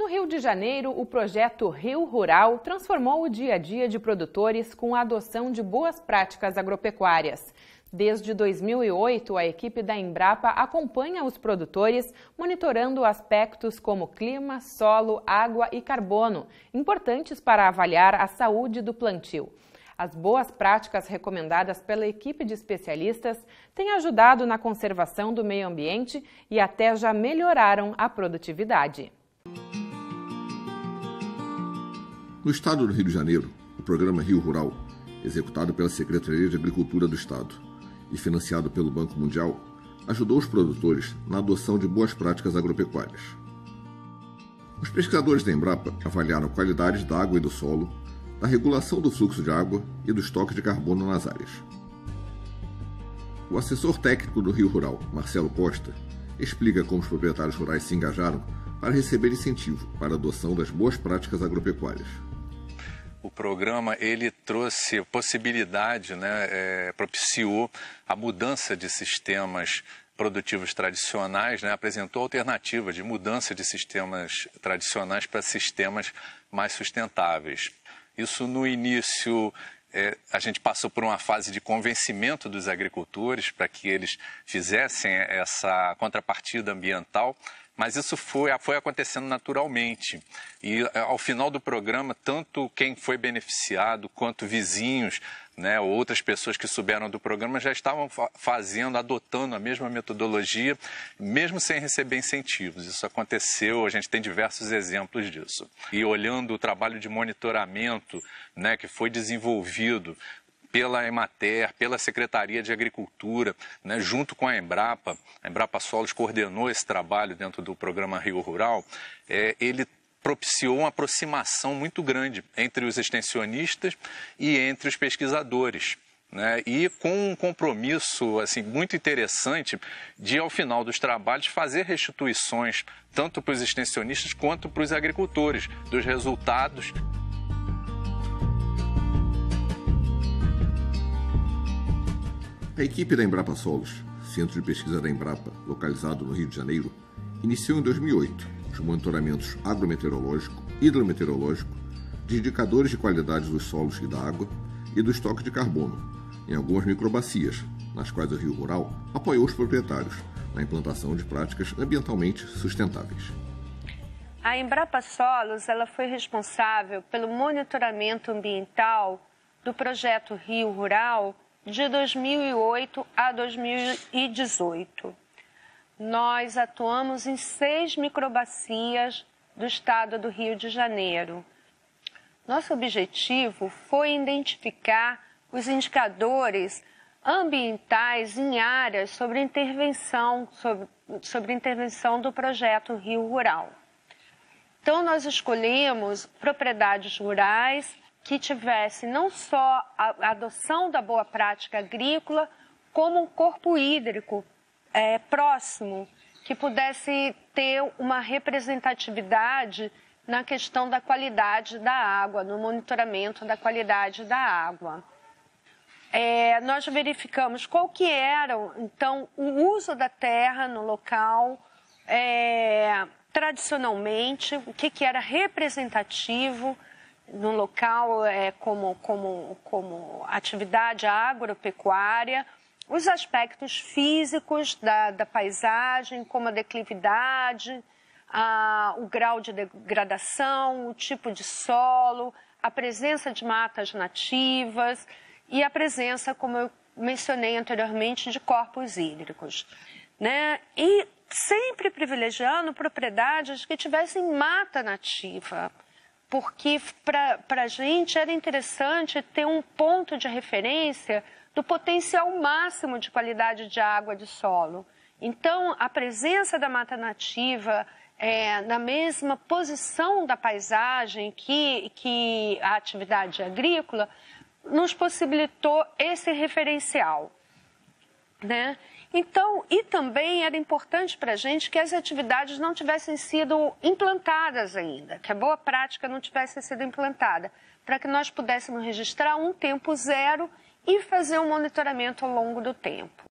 No Rio de Janeiro, o projeto Rio Rural transformou o dia a dia de produtores com a adoção de boas práticas agropecuárias. Desde 2008, a equipe da Embrapa acompanha os produtores, monitorando aspectos como clima, solo, água e carbono, importantes para avaliar a saúde do plantio. As boas práticas recomendadas pela equipe de especialistas têm ajudado na conservação do meio ambiente e até já melhoraram a produtividade. No estado do Rio de Janeiro, o programa Rio Rural, executado pela Secretaria de Agricultura do Estado e financiado pelo Banco Mundial, ajudou os produtores na adoção de boas práticas agropecuárias. Os pesquisadores da Embrapa avaliaram a qualidade da água e do solo, da regulação do fluxo de água e do estoque de carbono nas áreas. O assessor técnico do Rio Rural, Marcelo Costa, explica como os proprietários rurais se engajaram para receber incentivo para a adoção das boas práticas agropecuárias. O programa ele trouxe possibilidade, propiciou a mudança de sistemas produtivos tradicionais, apresentou alternativa de mudança de sistemas tradicionais para sistemas mais sustentáveis. Isso no início a gente passou por uma fase de convencimento dos agricultores para que eles fizessem essa contrapartida ambiental, mas isso foi acontecendo naturalmente. E ao final do programa, tanto quem foi beneficiado quanto vizinhos, ou outras pessoas que souberam do programa já estavam adotando a mesma metodologia, mesmo sem receber incentivos. Isso aconteceu, a gente tem diversos exemplos disso. E olhando o trabalho de monitoramento, que foi desenvolvido pela Emater, pela Secretaria de Agricultura, junto com a Embrapa Solos coordenou esse trabalho dentro do programa Rio Rural, ele propiciou uma aproximação muito grande entre os extensionistas e entre os pesquisadores. E com um compromisso muito interessante de, ao final dos trabalhos, fazer restituições tanto para os extensionistas quanto para os agricultores dos resultados. A equipe da Embrapa Solos, centro de pesquisa da Embrapa, localizado no Rio de Janeiro, iniciou em 2008 os monitoramentos agrometeorológico, hidrometeorológico, de indicadores de qualidade dos solos e da água e do estoque de carbono, em algumas microbacias, nas quais o Rio Rural apoiou os proprietários na implantação de práticas ambientalmente sustentáveis. A Embrapa Solos ela foi responsável pelo monitoramento ambiental do projeto Rio Rural de 2008 a 2018. Nós atuamos em 6 microbacias do estado do Rio de Janeiro. Nosso objetivo foi identificar os indicadores ambientais em áreas sobre intervenção do projeto Rio Rural. Então, nós escolhemos propriedades rurais que tivessem não só a adoção da boa prática agrícola, como um corpo hídrico próximo, que pudesse ter uma representatividade na questão da qualidade da água, no monitoramento da qualidade da água. Nós verificamos qual que era, então, o uso da terra no local, tradicionalmente, o que era representativo no local como atividade agropecuária, os aspectos físicos da paisagem, como a declividade, o grau de degradação, o tipo de solo, a presença de matas nativas e a presença, como eu mencionei anteriormente, de corpos hídricos. E sempre privilegiando propriedades que tivessem mata nativa, porque para a gente era interessante ter um ponto de referência do potencial máximo de qualidade de água de solo. Então, a presença da mata nativa na mesma posição da paisagem que a atividade agrícola nos possibilitou esse referencial. Então, e também era importante para a gente que as atividades não tivessem sido implantadas ainda, que a boa prática não tivesse sido implantada, para que nós pudéssemos registrar um tempo zero e fazer um monitoramento ao longo do tempo.